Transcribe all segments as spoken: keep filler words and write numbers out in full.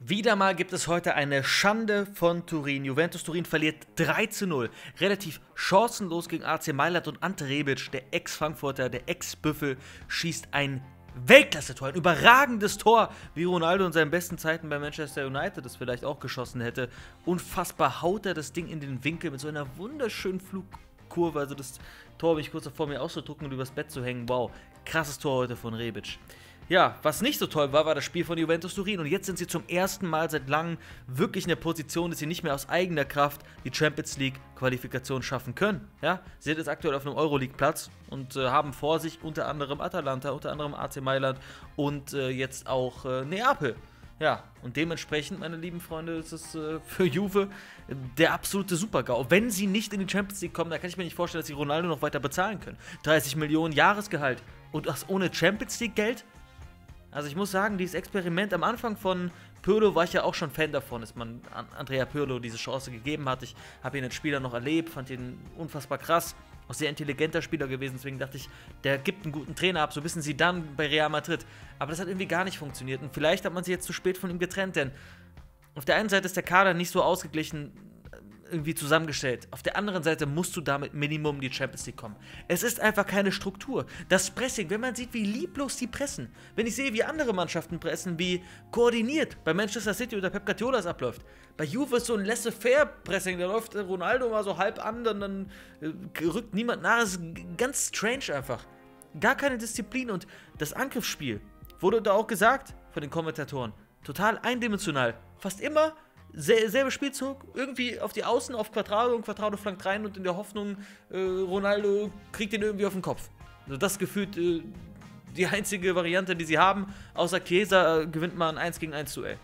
Wieder mal gibt es heute eine Schande von Turin. Juventus Turin verliert drei zu null. Relativ chancenlos gegen A C Mailand und Ante Rebic, der Ex-Frankfurter, der Ex-Büffel, schießt ein Weltklasse-Tor, ein überragendes Tor, wie Ronaldo in seinen besten Zeiten bei Manchester United das vielleicht auch geschossen hätte. Unfassbar haut er das Ding in den Winkel mit so einer wunderschönen Flugkurve. Also das Tor habe ich kurz davor mir auszudrucken und übers Bett zu hängen. Wow, krasses Tor heute von Rebic. Ja, was nicht so toll war, war das Spiel von Juventus Turin. Und jetzt sind sie zum ersten Mal seit langem wirklich in der Position, dass sie nicht mehr aus eigener Kraft die Champions League-Qualifikation schaffen können. Ja, sie sind jetzt aktuell auf einem Euroleague-Platz und äh, haben vor sich unter anderem Atalanta, unter anderem A C Mailand und äh, jetzt auch äh, Neapel. Ja, und dementsprechend, meine lieben Freunde, ist es äh, für Juve äh, der absolute Super-GAU. Wenn sie nicht in die Champions League kommen, dann kann ich mir nicht vorstellen, dass sie Ronaldo noch weiter bezahlen können. dreißig Millionen Jahresgehalt und das ohne Champions League-Geld? Also ich muss sagen, dieses Experiment am Anfang von Pirlo war ich ja auch schon Fan davon, dass man Andrea Pirlo diese Chance gegeben hat. Ich habe ihn als Spieler noch erlebt, fand ihn unfassbar krass, auch sehr intelligenter Spieler gewesen, deswegen dachte ich, der gibt einen guten Trainer ab, so wissen sie dann bei Real Madrid. Aber das hat irgendwie gar nicht funktioniert und vielleicht hat man sich jetzt zu spät von ihm getrennt, denn auf der einen Seite ist der Kader nicht so ausgeglichen irgendwie zusammengestellt. Auf der anderen Seite musst du damit Minimum in die Champions League kommen. Es ist einfach keine Struktur. Das Pressing, wenn man sieht, wie lieblos die pressen, wenn ich sehe, wie andere Mannschaften pressen, wie koordiniert bei Manchester City oder Pep Guardiola das abläuft. Bei Juve ist so ein Laissez-faire-Pressing, da läuft Ronaldo mal so halb an, dann, dann äh, rückt niemand nach. Das ist ganz strange einfach. Gar keine Disziplin und das Angriffsspiel wurde da auch gesagt von den Kommentatoren. Total eindimensional. Fast immer selber Spielzug, irgendwie auf die Außen, auf Quadrado und Quadrado flankt rein und in der Hoffnung, äh, Ronaldo kriegt ihn irgendwie auf den Kopf. Also das gefühlt äh, die einzige Variante, die sie haben, außer Chiesa äh, gewinnt man ein eins gegen eins Duell.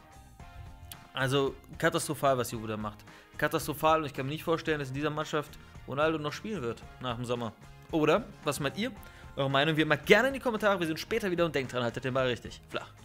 Also katastrophal, was Juve da macht. Katastrophal und ich kann mir nicht vorstellen, dass in dieser Mannschaft Ronaldo noch spielen wird nach dem Sommer. Oder, was meint ihr? Eure Meinung wie immer gerne in die Kommentare, wir sehen uns später wieder und denkt dran, haltet den Ball richtig flach.